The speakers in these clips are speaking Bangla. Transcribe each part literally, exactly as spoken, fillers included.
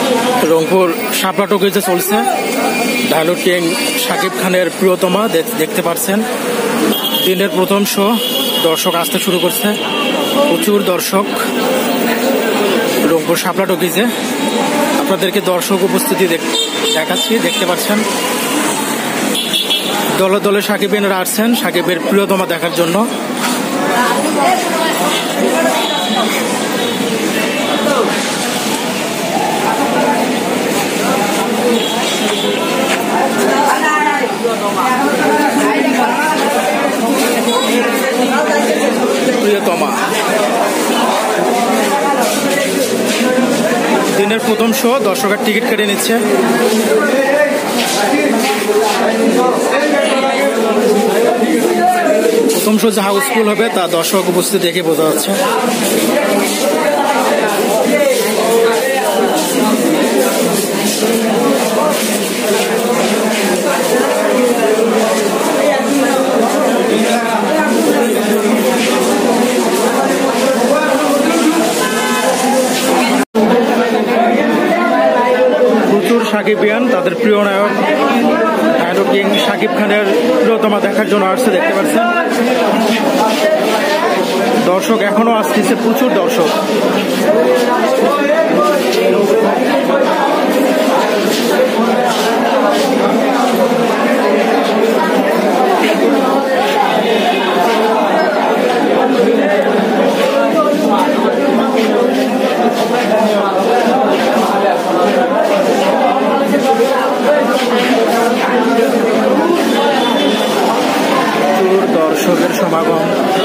রংপুর শাপলা টকিজে চলছে ডায়লগ কিং শাকিব খানের প্রিয়তমা, দেখতে পাচ্ছেন দিনের প্রথম শো। দর্শক আসতে শুরু করছে, প্রচুর দর্শক রংপুর শাপলা টকিজে। আপনাদেরকে দর্শক উপস্থিতি দেখাচ্ছি, দেখতে পাচ্ছেন দলে দলে শাকিবিয়ানরা আসছেন শাকিবের প্রিয়তমা দেখার জন্য। প্রিয়তমা দিনের প্রথম শো, দর্শকের টিকিট কেটে নিচ্ছে। প্রথম শো যে হাউসফুল হবে তা দর্শক উপস্থিতি দেখে বোঝা যাচ্ছে। প্রচুর শাকিবিয়ান তাদের প্রিয় নায়ক ডায়লগ কিং শাকিব খানের প্রিয়তমা দেখার জন্য আসছে, দেখতে পাচ্ছেন দর্শক এখনো আসতেছে, প্রচুর দর্শক। দর্শকের সমাগম।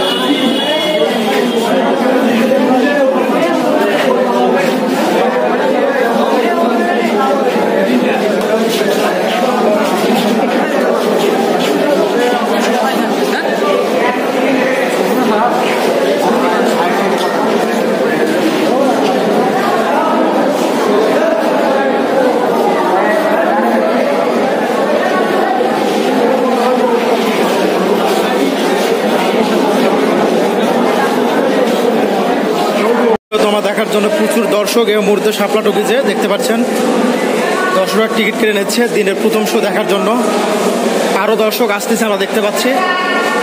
দেখার জন্য প্রচুর দর্শক এই মুহূর্তে শাপলা টকিজে, দেখতে পাচ্ছেন দর্শকরা টিকিট কেটে নিচ্ছে দিনের প্রথম শো দেখার জন্য। আরো দর্শক আসতেছে আমরা দেখতে পাচ্ছি।